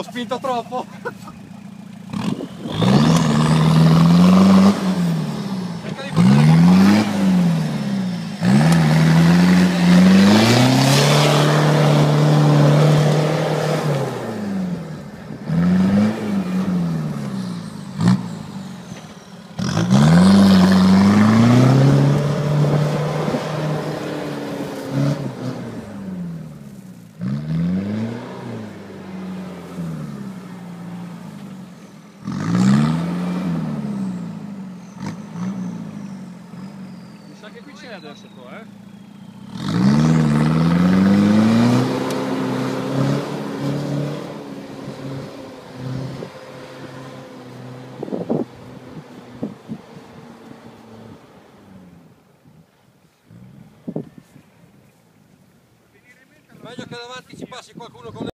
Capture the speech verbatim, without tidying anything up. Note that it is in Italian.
Ho spinto troppo. Cerca di portare sa che qui c'è adesso qua, eh? Meglio che davanti ci passi qualcuno con le